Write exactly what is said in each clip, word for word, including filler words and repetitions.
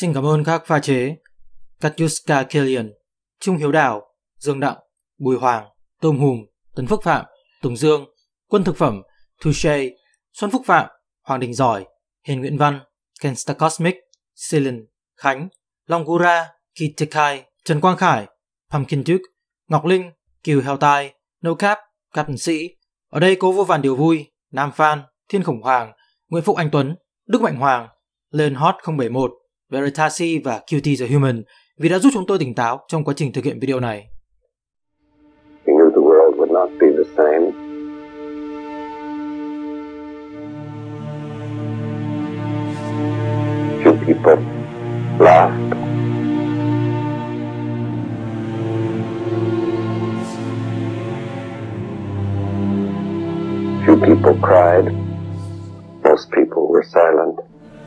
Xin cảm ơn các pha chế Katyuska Killian, Trung Hiếu Đào, Dương Đặng, Bùi Hoàng, Tôm Hùm, Tấn Phước Phạm, Tùng Dương, Quân Thực Phẩm, Touche, Xuân Phúc Phạm, Hoàng Đình Giỏi, Hiền Nguyễn Văn, Kenstar Cosmic, Celine, Khánh, Longura, Kitekai, Trần Quang Khải, Pumpkin Duke, Ngọc Linh, Kiều Heo Tai, No Cap, Captain Sĩ. Ở đây có vô vàn điều vui: Nam Phan, Thiên Khủng Hoàng, Nguyễn Phúc Anh Tuấn, Đức Mạnh Hoàng, Lên Hot không bảy một, Veritasi và Cutie the Human vì đã giúp chúng tôi tỉnh táo trong quá trình thực hiện video này. He knew the world would not be the same. Few people laughed. Few people cried. Most people were silent.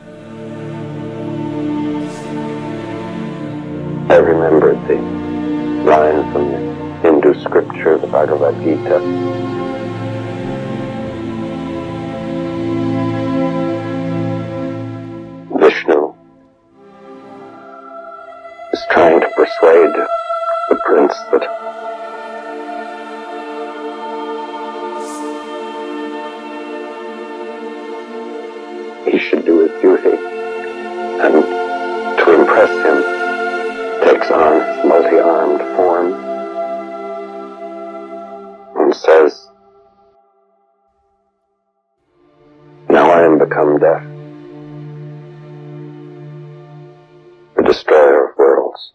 I remembered the line from the Hindu scripture, the Bhagavad Gita. Vishnu is trying to persuade the prince that he should do his duty, and to impress him takes on his multi-armed form and says, "Now I am become death, the destroyer of worlds."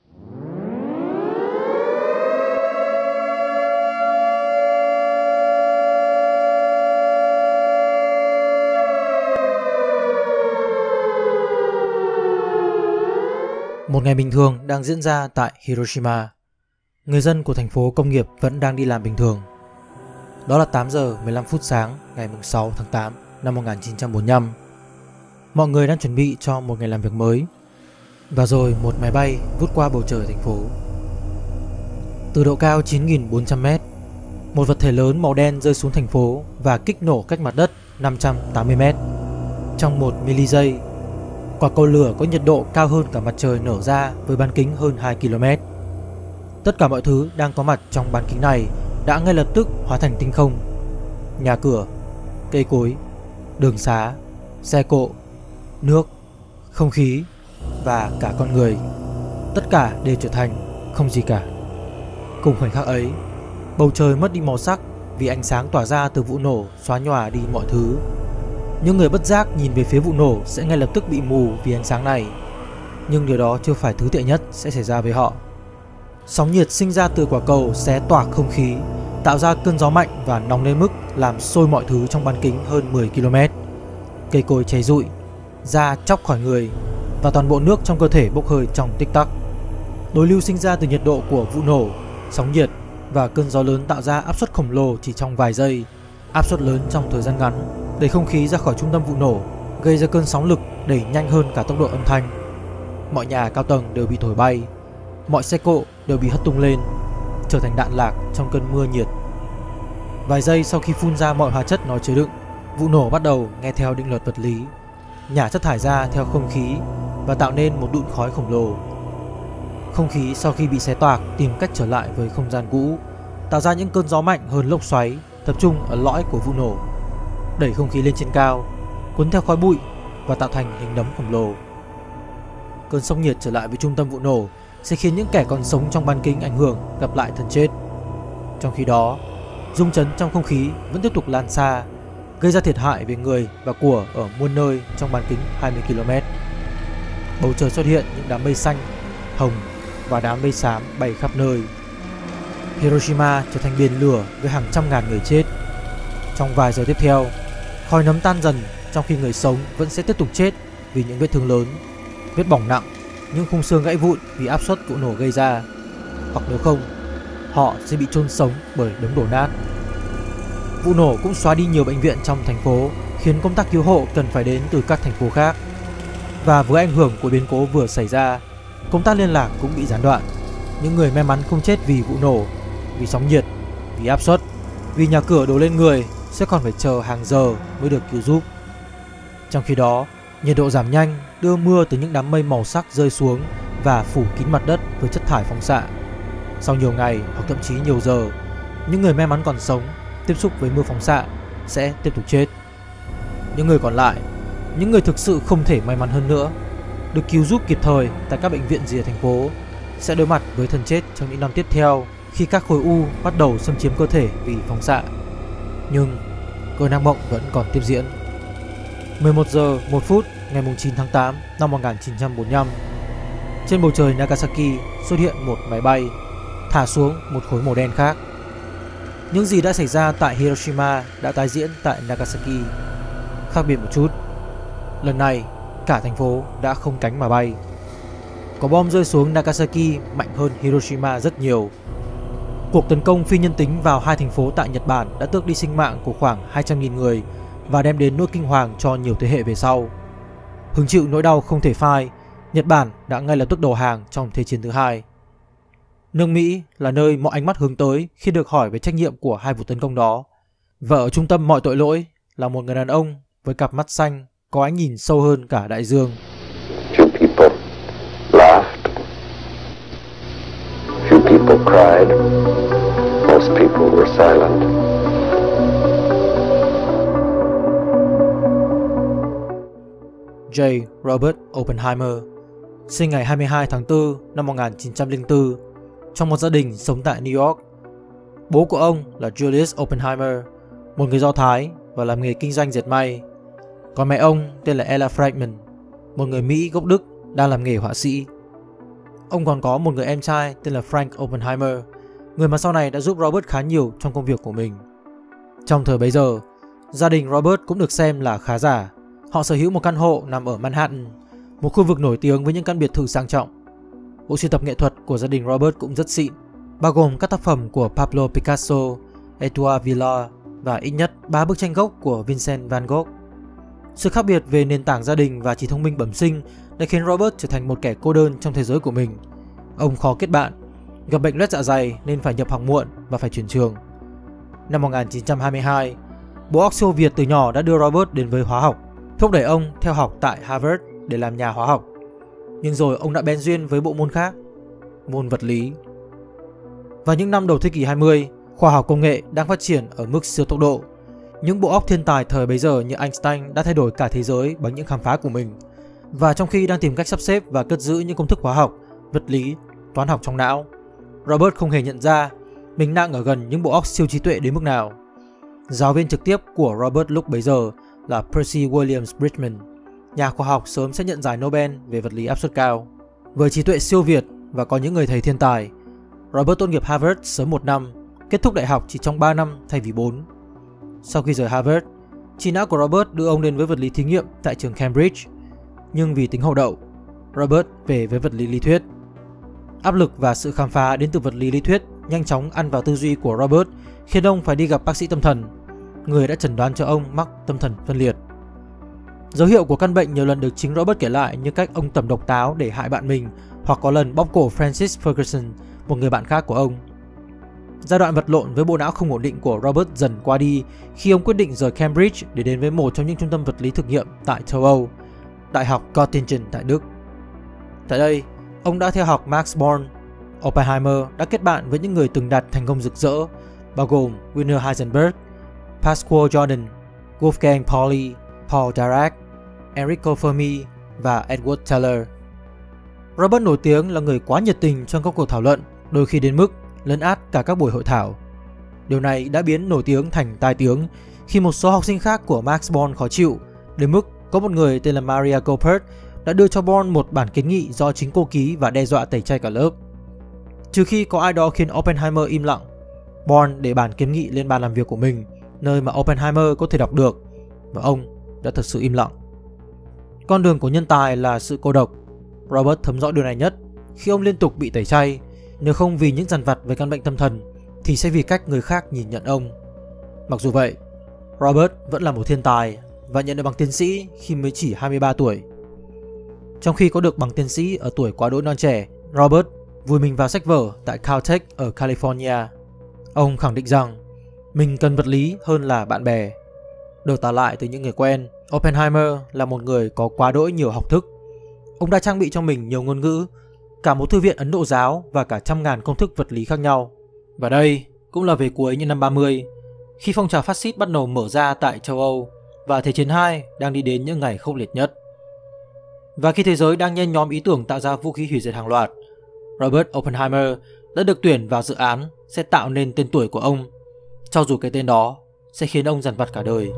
Một ngày bình thường đang diễn ra tại Hiroshima. Người dân của thành phố công nghiệp vẫn đang đi làm bình thường. Đó là tám giờ mười lăm phút sáng ngày sáu tháng tám năm một nghìn chín trăm bốn mươi lăm. Mọi người đang chuẩn bị cho một ngày làm việc mới. Và rồi một máy bay vút qua bầu trời thành phố. Từ độ cao chín nghìn bốn trăm mét, một vật thể lớn màu đen rơi xuống thành phố và kích nổ cách mặt đất năm trăm tám mươi mét. Trong một mili giây, quả cầu lửa có nhiệt độ cao hơn cả mặt trời nở ra với bán kính hơn hai ki lô mét. Tất cả mọi thứ đang có mặt trong bán kính này đã ngay lập tức hóa thành tinh không. Nhà cửa, cây cối, đường xá, xe cộ, nước, không khí và cả con người. Tất cả đều trở thành không gì cả. Cùng khoảnh khắc ấy, bầu trời mất đi màu sắc vì ánh sáng tỏa ra từ vụ nổ xóa nhòa đi mọi thứ. Những người bất giác nhìn về phía vụ nổ sẽ ngay lập tức bị mù vì ánh sáng này. Nhưng điều đó chưa phải thứ tệ nhất sẽ xảy ra với họ. Sóng nhiệt sinh ra từ quả cầu xé toạc không khí, tạo ra cơn gió mạnh và nóng lên mức làm sôi mọi thứ trong bán kính hơn mười ki lô mét. Cây cối cháy rụi, da chóc khỏi người và toàn bộ nước trong cơ thể bốc hơi trong tích tắc. Đối lưu sinh ra từ nhiệt độ của vụ nổ, sóng nhiệt và cơn gió lớn tạo ra áp suất khổng lồ chỉ trong vài giây. Áp suất lớn trong thời gian ngắn đẩy không khí ra khỏi trung tâm vụ nổ, gây ra cơn sóng lực đẩy nhanh hơn cả tốc độ âm thanh. Mọi nhà cao tầng đều bị thổi bay, mọi xe cộ đều bị hất tung lên, trở thành đạn lạc trong cơn mưa nhiệt. Vài giây sau khi phun ra mọi hóa chất nó chứa đựng, vụ nổ bắt đầu nghe theo định luật vật lý, nhả chất thải ra theo không khí và tạo nên một đụn khói khổng lồ. Không khí sau khi bị xé toạc tìm cách trở lại với không gian cũ, tạo ra những cơn gió mạnh hơn lốc xoáy tập trung ở lõi của vụ nổ, đẩy không khí lên trên cao, cuốn theo khói bụi và tạo thành hình nấm khổng lồ. Cơn sóng nhiệt trở lại với trung tâm vụ nổ sẽ khiến những kẻ còn sống trong bán kính ảnh hưởng gặp lại thần chết. Trong khi đó, rung chấn trong không khí vẫn tiếp tục lan xa, gây ra thiệt hại về người và của ở muôn nơi trong bán kính hai mươi ki lô mét. Bầu trời xuất hiện những đám mây xanh, hồng và đám mây xám bay khắp nơi. Hiroshima trở thành biển lửa với hàng trăm ngàn người chết. Trong vài giờ tiếp theo, khói nấm tan dần trong khi người sống vẫn sẽ tiếp tục chết vì những vết thương lớn, vết bỏng nặng, những khung xương gãy vụn vì áp suất vụ nổ gây ra. Hoặc nếu không, họ sẽ bị chôn sống bởi đống đổ nát. Vụ nổ cũng xóa đi nhiều bệnh viện trong thành phố, khiến công tác cứu hộ cần phải đến từ các thành phố khác. Và với ảnh hưởng của biến cố vừa xảy ra, công tác liên lạc cũng bị gián đoạn. Những người may mắn không chết vì vụ nổ, vì sóng nhiệt, vì áp suất, vì nhà cửa đổ lên người sẽ còn phải chờ hàng giờ mới được cứu giúp. Trong khi đó, nhiệt độ giảm nhanh đưa mưa từ những đám mây màu sắc rơi xuống và phủ kín mặt đất với chất thải phóng xạ. Sau nhiều ngày hoặc thậm chí nhiều giờ, những người may mắn còn sống tiếp xúc với mưa phóng xạ sẽ tiếp tục chết. Những người còn lại, những người thực sự không thể may mắn hơn nữa, được cứu giúp kịp thời tại các bệnh viện rìa thành phố, sẽ đối mặt với thân chết trong những năm tiếp theo khi các khối u bắt đầu xâm chiếm cơ thể vì phóng xạ. Nhưng cơn ác mộng vẫn còn tiếp diễn. mười một giờ một phút ngày chín tháng tám năm một nghìn chín trăm bốn mươi lăm, trên bầu trời Nagasaki xuất hiện một máy bay thả xuống một khối màu đen khác. Những gì đã xảy ra tại Hiroshima đã tái diễn tại Nagasaki. Khác biệt một chút, lần này cả thành phố đã không cánh mà bay. Quả bom rơi xuống Nagasaki mạnh hơn Hiroshima rất nhiều. Cuộc tấn công phi nhân tính vào hai thành phố tại Nhật Bản đã tước đi sinh mạng của khoảng hai trăm nghìn người và đem đến nỗi kinh hoàng cho nhiều thế hệ về sau. Hứng chịu nỗi đau không thể phai, Nhật Bản đã ngay lập tức đầu hàng trong Thế chiến thứ hai. Nước Mỹ là nơi mọi ánh mắt hướng tới khi được hỏi về trách nhiệm của hai vụ tấn công đó. Và ở trung tâm mọi tội lỗi là một người đàn ông với cặp mắt xanh có ánh nhìn sâu hơn cả đại dương. Few people laughed. Few people cried. Most people were silent. J. Robert Oppenheimer, sinh ngày hai mươi hai tháng tư năm một nghìn chín trăm lẻ bốn trong một gia đình sống tại New York. Bố của ông là Julius Oppenheimer, một người Do Thái và làm nghề kinh doanh dệt may. Còn mẹ ông tên là Ella Friedman, một người Mỹ gốc Đức đang làm nghề họa sĩ. Ông còn có một người em trai tên là Frank Oppenheimer, người mà sau này đã giúp Robert khá nhiều trong công việc của mình. Trong thời bấy giờ, gia đình Robert cũng được xem là khá giả. Họ sở hữu một căn hộ nằm ở Manhattan, một khu vực nổi tiếng với những căn biệt thự sang trọng. Bộ sưu tập nghệ thuật của gia đình Robert cũng rất xịn, bao gồm các tác phẩm của Pablo Picasso, Edouard Villard và ít nhất ba bức tranh gốc của Vincent van Gogh. Sự khác biệt về nền tảng gia đình và trí thông minh bẩm sinh đã khiến Robert trở thành một kẻ cô đơn trong thế giới của mình. Ông khó kết bạn, gặp bệnh loét dạ dày nên phải nhập học muộn và phải chuyển trường. Năm một nghìn chín trăm hai mươi hai, bộ óc siêu Việt từ nhỏ đã đưa Robert đến với hóa học, thúc đẩy ông theo học tại Harvard để làm nhà hóa học. Nhưng rồi ông đã bén duyên với bộ môn khác, môn vật lý. Vào những năm đầu thế kỷ hai mươi, khoa học công nghệ đang phát triển ở mức siêu tốc độ. Những bộ óc thiên tài thời bấy giờ như Einstein đã thay đổi cả thế giới bằng những khám phá của mình. Và trong khi đang tìm cách sắp xếp và cất giữ những công thức hóa học, vật lý, toán học trong não, Robert không hề nhận ra mình đang ở gần những bộ óc siêu trí tuệ đến mức nào. Giáo viên trực tiếp của Robert lúc bấy giờ là Percy Williams Bridgman, nhà khoa học sớm sẽ nhận giải Nobel về vật lý áp suất cao. Với trí tuệ siêu việt và có những người thầy thiên tài, Robert tốt nghiệp Harvard sớm một năm, kết thúc đại học chỉ trong ba năm thay vì bốn. Sau khi rời Harvard, trí não của Robert đưa ông đến với vật lý thí nghiệm tại trường Cambridge. Nhưng vì tính hậu đậu, Robert về với vật lý lý thuyết. Áp lực và sự khám phá đến từ vật lý lý thuyết nhanh chóng ăn vào tư duy của Robert, khiến ông phải đi gặp bác sĩ tâm thần, người đã chẩn đoán cho ông mắc tâm thần phân liệt. Dấu hiệu của căn bệnh nhiều lần được chính Robert kể lại, như cách ông tẩm độc táo để hại bạn mình, hoặc có lần bóp cổ Francis Ferguson, một người bạn khác của ông. Giai đoạn vật lộn với bộ não không ổn định của Robert dần qua đi khi ông quyết định rời Cambridge để đến với một trong những trung tâm vật lý thực nghiệm tại châu Âu, Đại học Göttingen tại Đức. Tại đây, ông đã theo học Max Born. Oppenheimer đã kết bạn với những người từng đạt thành công rực rỡ, bao gồm Werner Heisenberg, Pascual Jordan, Wolfgang Pauli, Paul Dirac, Enrico Fermi và Edward Teller. Robert nổi tiếng là người quá nhiệt tình trong các cuộc thảo luận, đôi khi đến mức lấn át cả các buổi hội thảo. Điều này đã biến nổi tiếng thành tai tiếng khi một số học sinh khác của Max Born khó chịu, đến mức có một người tên là Maria Goeppert đã đưa cho Born một bản kiến nghị do chính cô ký và đe dọa tẩy chay cả lớp. Trừ khi có ai đó khiến Oppenheimer im lặng, Born để bản kiến nghị lên bàn làm việc của mình, nơi mà Oppenheimer có thể đọc được, và ông đã thật sự im lặng. Con đường của nhân tài là sự cô độc. Robert thấm rõ điều này nhất khi ông liên tục bị tẩy chay, nếu không vì những dằn vặt về căn bệnh tâm thần thì sẽ vì cách người khác nhìn nhận ông. Mặc dù vậy, Robert vẫn là một thiên tài và nhận được bằng tiến sĩ khi mới chỉ hai mươi ba tuổi. Trong khi có được bằng tiến sĩ ở tuổi quá đỗi non trẻ, Robert vùi mình vào sách vở tại Caltech ở California. Ông khẳng định rằng mình cần vật lý hơn là bạn bè. Được tả lại từ những người quen, Oppenheimer là một người có quá đỗi nhiều học thức, Ông đã trang bị cho mình nhiều ngôn ngữ, cả một thư viện Ấn Độ giáo và cả trăm ngàn công thức vật lý khác nhau. Và đây cũng là về cuối những năm ba mươi, khi phong trào phát xít bắt đầu mở ra tại châu Âu và Thế chiến hai đang đi đến những ngày khốc liệt nhất. Và khi thế giới đang nhen nhóm ý tưởng tạo ra vũ khí hủy diệt hàng loạt, Robert Oppenheimer đã được tuyển vào dự án sẽ tạo nên tên tuổi của ông, cho dù cái tên đó sẽ khiến ông dằn vặt cả đời.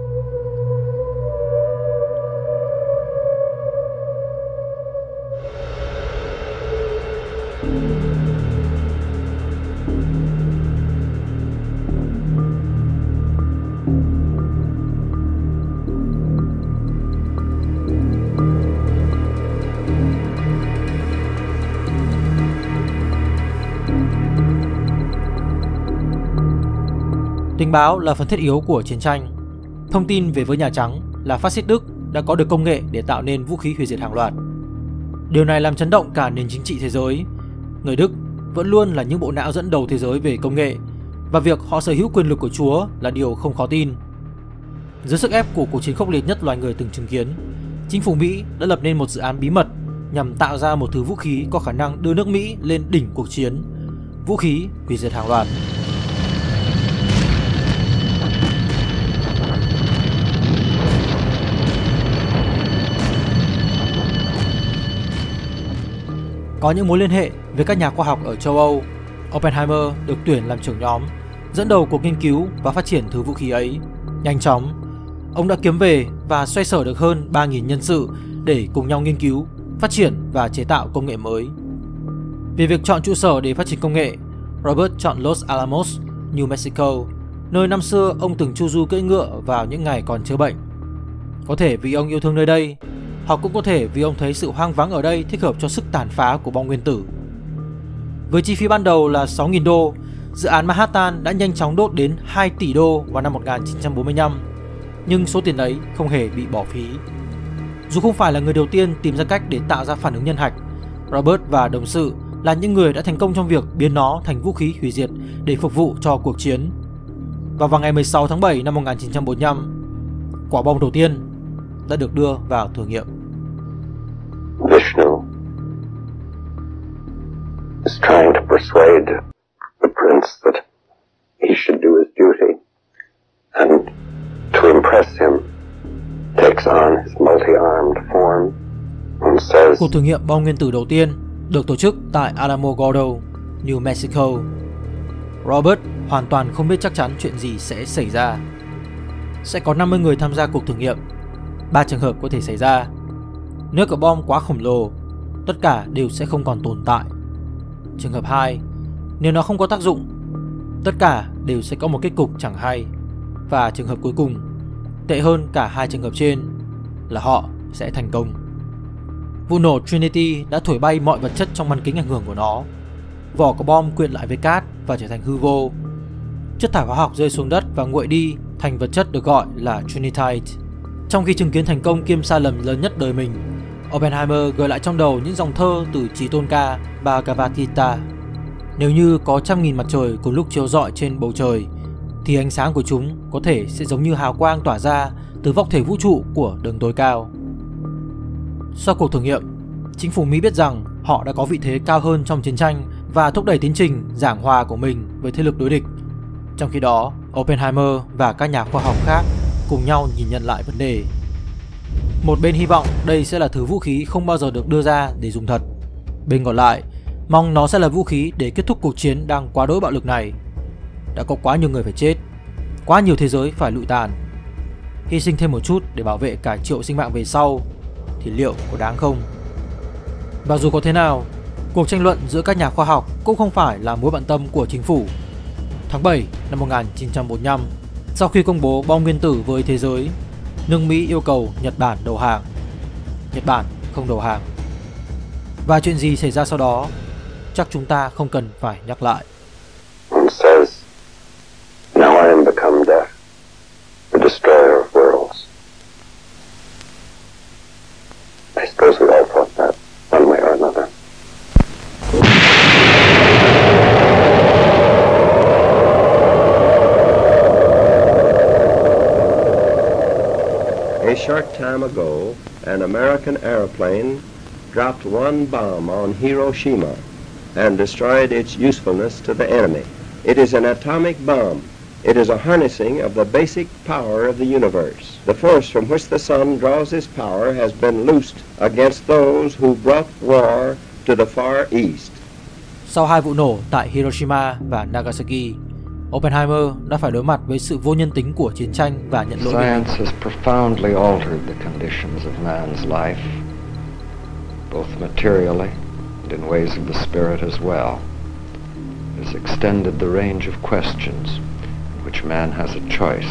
Tình báo là phần thiết yếu của chiến tranh. Thông tin về với Nhà Trắng là phát xít Đức đã có được công nghệ để tạo nên vũ khí hủy diệt hàng loạt. Điều này làm chấn động cả nền chính trị thế giới. Người Đức vẫn luôn là những bộ não dẫn đầu thế giới về công nghệ, và việc họ sở hữu quyền lực của Chúa là điều không khó tin. Dưới sức ép của cuộc chiến khốc liệt nhất loài người từng chứng kiến, chính phủ Mỹ đã lập nên một dự án bí mật nhằm tạo ra một thứ vũ khí có khả năng đưa nước Mỹ lên đỉnh cuộc chiến, vũ khí hủy diệt hàng loạt. Có những mối liên hệ với các nhà khoa học ở châu Âu, Oppenheimer được tuyển làm trưởng nhóm, dẫn đầu cuộc nghiên cứu và phát triển thứ vũ khí ấy. Nhanh chóng, ông đã kiếm về và xoay sở được hơn ba nghìn nhân sự để cùng nhau nghiên cứu, phát triển và chế tạo công nghệ mới. Về việc chọn trụ sở để phát triển công nghệ, Robert chọn Los Alamos, New Mexico, nơi năm xưa ông từng chu du cưỡi ngựa vào những ngày còn chữa bệnh. Có thể vì ông yêu thương nơi đây, hoặc cũng có thể vì ông thấy sự hoang vắng ở đây thích hợp cho sức tàn phá của bom nguyên tử. Với chi phí ban đầu là sáu nghìn đô, dự án Manhattan đã nhanh chóng đốt đến hai tỷ đô vào năm một nghìn chín trăm bốn mươi lăm, nhưng số tiền ấy không hề bị bỏ phí. Dù không phải là người đầu tiên tìm ra cách để tạo ra phản ứng nhân hạch, Robert và đồng sự là những người đã thành công trong việc biến nó thành vũ khí hủy diệt để phục vụ cho cuộc chiến. Và vào ngày mười sáu tháng bảy năm một nghìn chín trăm bốn mươi lăm, quả bom đầu tiên đã được đưa vào thử nghiệm. Vishnu is trying to persuade the prince that he should do his duty, and to impress him, takes on his multi-armed form and says, Cuộc thử nghiệm bom nguyên tử đầu tiên được tổ chức tại Alamogordo, New Mexico. Robert hoàn toàn không biết chắc chắn chuyện gì sẽ xảy ra. Sẽ có năm mươi người tham gia cuộc thử nghiệm. Ba trường hợp có thể xảy ra. Nếu quả bom quá khổng lồ, tất cả đều sẽ không còn tồn tại. Trường hợp hai, nếu nó không có tác dụng, tất cả đều sẽ có một kết cục chẳng hay. Và trường hợp cuối cùng, tệ hơn cả hai trường hợp trên, là họ sẽ thành công. Vụ nổ Trinity đã thổi bay mọi vật chất trong bán kính ảnh hưởng của nó. Vỏ của bom quyện lại với cát và trở thành hư vô. Chất thải hóa học rơi xuống đất và nguội đi thành vật chất được gọi là Trinitite. Trong khi chứng kiến thành công kiêm sai lầm lớn nhất đời mình, Oppenheimer gợi lại trong đầu những dòng thơ từ Chí Tôn Ca Bhagavad Gita. Nếu như có trăm nghìn mặt trời cùng lúc chiếu rọi trên bầu trời, thì ánh sáng của chúng có thể sẽ giống như hào quang tỏa ra từ vóc thể vũ trụ của đấng tối cao. Sau cuộc thử nghiệm, chính phủ Mỹ biết rằng họ đã có vị thế cao hơn trong chiến tranh và thúc đẩy tiến trình giảng hòa của mình với thế lực đối địch. Trong khi đó, Oppenheimer và các nhà khoa học khác cùng nhau nhìn nhận lại vấn đề. Một bên hy vọng đây sẽ là thứ vũ khí không bao giờ được đưa ra để dùng thật. Bên còn lại, mong nó sẽ là vũ khí để kết thúc cuộc chiến đang quá đỗi bạo lực này. Đã có quá nhiều người phải chết, quá nhiều thế giới phải lụi tàn. Hy sinh thêm một chút để bảo vệ cả triệu sinh mạng về sau, thì liệu có đáng không? Và dù có thế nào, cuộc tranh luận giữa các nhà khoa học cũng không phải là mối bận tâm của chính phủ. Tháng bảy năm một nghìn chín trăm bốn mươi lăm, sau khi công bố bom nguyên tử với thế giới, nước Mỹ yêu cầu Nhật Bản đầu hàng. Nhật Bản không đầu hàng. Và chuyện gì xảy ra sau đó, chắc chúng ta không cần phải nhắc lại. says, "Now I am become death, the destroyer of worlds." I suppose we all thought that, one way or another. A short time ago, an American airplane dropped one bomb on Hiroshima and destroyed its usefulness to the enemy. It is an atomic bomb. It is a harnessing of the basic power of the universe. The force from which the sun draws its power has been loosed against those who brought war to the Far East. Sau hai vụ nổ tại Hiroshima và Nagasaki, Oppenheimer đã phải đối mặt với sự vô nhân tính của chiến tranh và nhận lỗi. Science has profoundly altered the conditions of man's life, both materially and in ways of the spirit as well. It has extended the range of questions in which man has a choice.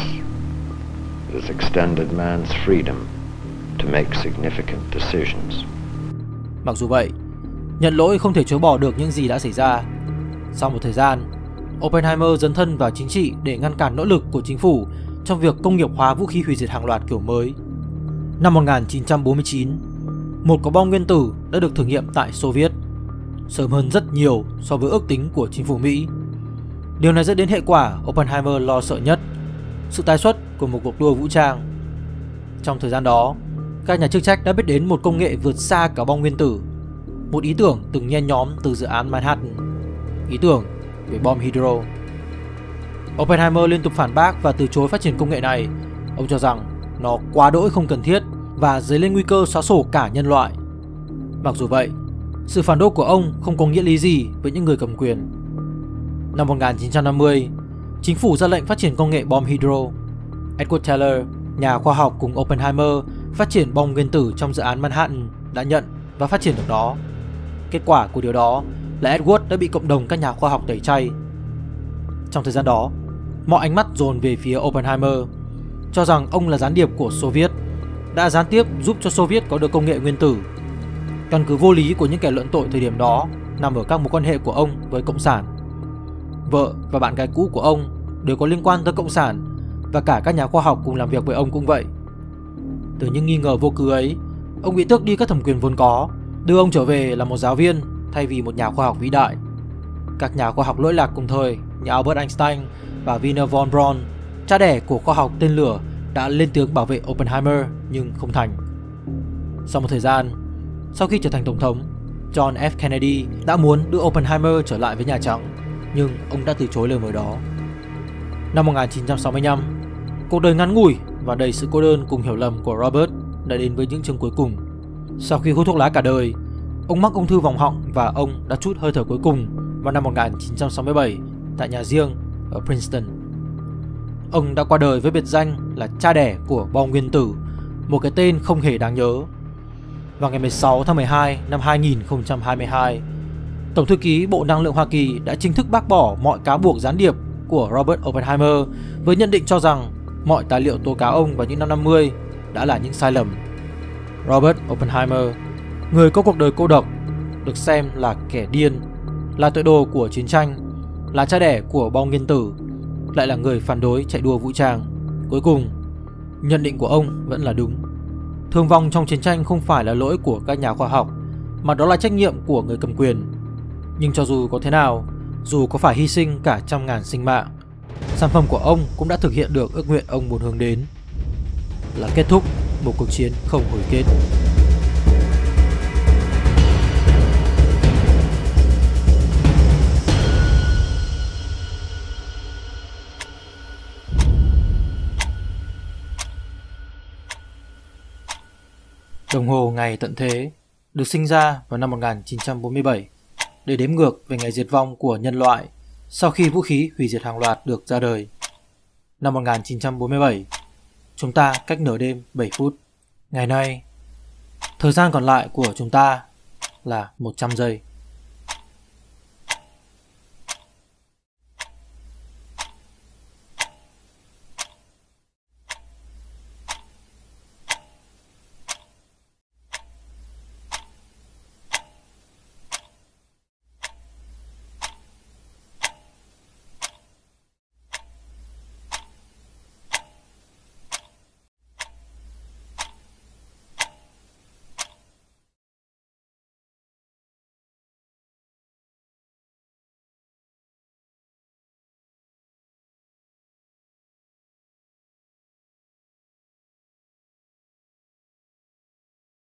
It has extended man's freedom to make significant decisions. Mặc dù vậy, nhận lỗi không thể chối bỏ được những gì đã xảy ra. Sau một thời gian, Oppenheimer dấn thân vào chính trị để ngăn cản nỗ lực của chính phủ trong việc công nghiệp hóa vũ khí hủy diệt hàng loạt kiểu mới. Năm một nghìn chín trăm bốn mươi chín, một quả bom nguyên tử đã được thử nghiệm tại Xô Viết, sớm hơn rất nhiều so với ước tính của chính phủ Mỹ. Điều này dẫn đến hệ quả Oppenheimer lo sợ nhất, sự tái xuất của một cuộc đua vũ trang. Trong thời gian đó, các nhà chức trách đã biết đến một công nghệ vượt xa cả bom nguyên tử, một ý tưởng từng nhen nhóm từ dự án Manhattan, ý tưởng về bom hydro. Oppenheimer liên tục phản bác và từ chối phát triển công nghệ này. Ông cho rằng nó quá đỗi không cần thiết và dấy lên nguy cơ xóa sổ cả nhân loại. Mặc dù vậy, sự phản đối của ông không có nghĩa lý gì với những người cầm quyền. Năm một nghìn chín trăm năm mươi, chính phủ ra lệnh phát triển công nghệ bom hydro. Edward Teller, nhà khoa học cùng Oppenheimer phát triển bom nguyên tử trong dự án Manhattan, đã nhận và phát triển được nó. Kết quả của điều đó là Edward đã bị cộng đồng các nhà khoa học tẩy chay. Trong thời gian đó, mọi ánh mắt dồn về phía Oppenheimer, cho rằng ông là gián điệp của Xô Viết, đã gián tiếp giúp cho Xô Viết có được công nghệ nguyên tử. Căn cứ vô lý của những kẻ luận tội thời điểm đó nằm ở các mối quan hệ của ông với Cộng sản. Vợ và bạn gái cũ của ông đều có liên quan tới Cộng sản, và cả các nhà khoa học cùng làm việc với ông cũng vậy. Từ những nghi ngờ vô cớ ấy, ông bị tước đi các thẩm quyền vốn có, đưa ông trở về là một giáo viên thay vì một nhà khoa học vĩ đại. Các nhà khoa học lỗi lạc cùng thời như Albert Einstein và Wiener von Braun, cha đẻ của khoa học tên lửa, đã lên tiếng bảo vệ Oppenheimer nhưng không thành. Sau một thời gian, sau khi trở thành tổng thống, John F. Kennedy đã muốn đưa Oppenheimer trở lại với Nhà Trắng, nhưng ông đã từ chối lời mời đó. Năm một nghìn chín trăm sáu mươi lăm, cuộc đời ngắn ngủi và đầy sự cô đơn cùng hiểu lầm của Robert đã đến với những chương cuối cùng. Sau khi hút thuốc lá cả đời, ông mắc ung thư vòng họng và ông đã trút hơi thở cuối cùng vào năm một nghìn chín trăm sáu mươi bảy tại nhà riêng ở Princeton. Ông đã qua đời với biệt danh là cha đẻ của bom nguyên tử, một cái tên không hề đáng nhớ. Vào ngày mười sáu tháng mười hai năm hai nghìn không trăm hai mươi hai, Tổng thư ký Bộ Năng lượng Hoa Kỳ đã chính thức bác bỏ mọi cáo buộc gián điệp của Robert Oppenheimer với nhận định cho rằng mọi tài liệu tố cáo ông vào những năm năm mươi đã là những sai lầm. Robert Oppenheimer, người có cuộc đời cô độc, được xem là kẻ điên, là tội đồ của chiến tranh, là cha đẻ của bom nguyên tử, lại là người phản đối chạy đua vũ trang. Cuối cùng, nhận định của ông vẫn là đúng. Thương vong trong chiến tranh không phải là lỗi của các nhà khoa học, mà đó là trách nhiệm của người cầm quyền. Nhưng cho dù có thế nào, dù có phải hy sinh cả trăm ngàn sinh mạng, sản phẩm của ông cũng đã thực hiện được ước nguyện ông muốn hướng đến, là kết thúc một cuộc chiến không hồi kết. Đồng hồ ngày tận thế được sinh ra vào năm một nghìn chín trăm bốn mươi bảy để đếm ngược về ngày diệt vong của nhân loại sau khi vũ khí hủy diệt hàng loạt được ra đời. Năm một nghìn chín trăm bốn mươi bảy, chúng ta cách nửa đêm bảy phút. Ngày nay, thời gian còn lại của chúng ta là một trăm giây.